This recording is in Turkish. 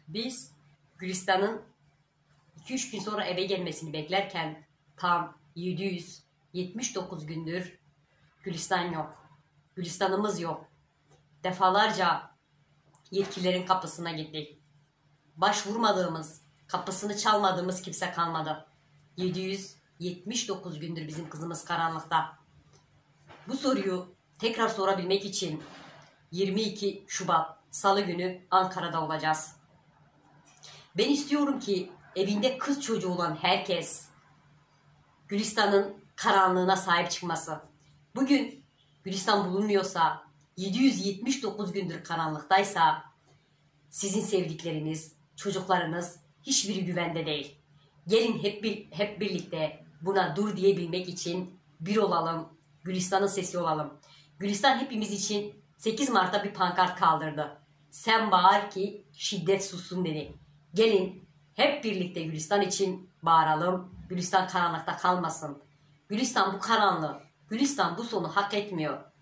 Biz Gülistan'ın 2-3 gün sonra eve gelmesini beklerken tam 779 gündür Gülistan yok. Gülistan'ımız yok. Defalarca yetkililerin kapısına gittik. Başvurmadığımız, kapısını çalmadığımız kimse kalmadı. 779 gündür bizim kızımız karanlıkta. Bu soruyu tekrar sorabilmek için 22 Şubat Salı günü Ankara'da olacağız. Ben istiyorum ki evinde kız çocuğu olan herkes Gülistan'ın karanlığına sahip çıkması. Bugün Gülistan bulunmuyorsa, 779 gündür karanlıktaysa sizin sevdikleriniz, çocuklarınız hiçbiri güvende değil. Gelin hep birlikte buna dur diyebilmek için bir olalım, Gülistan'ın sesi olalım. Gülistan hepimiz için 8 Mart'ta bir pankart kaldırdı. Sen bağır ki şiddet sussun dedi. Gelin hep birlikte Gülistan için bağıralım. Gülistan karanlıkta kalmasın. Gülistan bu karanlığı, Gülistan bu sonu hak etmiyor.